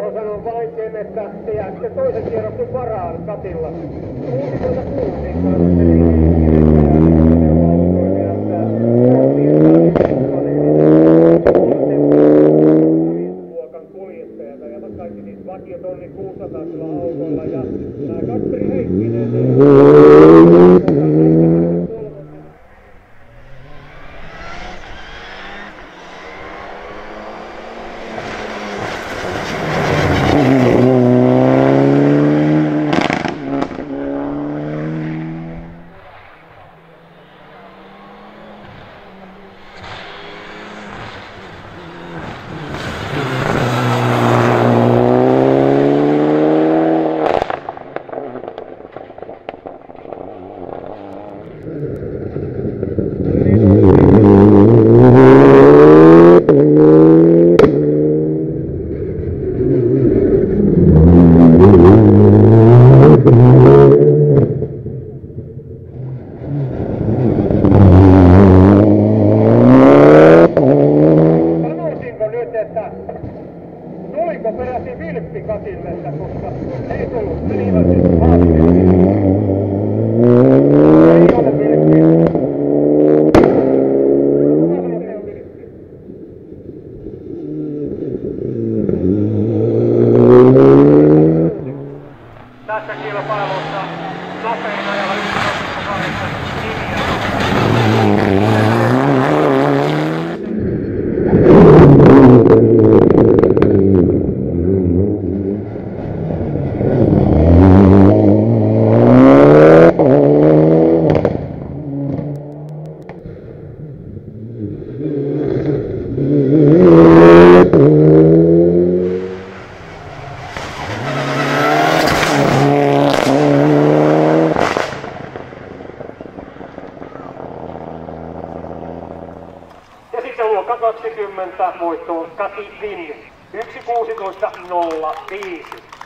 No sanon vain sen, että te jäätte toisen kierroksen varaan Katilla. 66 kuljettajat ajavat kaikki siis vakiotonni 600 autolla ja nämä Kasperi Heikkinen. Tuliko peräti vilppi Katille, koska ei tullut, menivät ei ole vilppi. Tässä kilpailussa nopein ajalla 1.8 linjaa. Ja sitten luokka 20 voittoon Kati Vinn 1.16.05.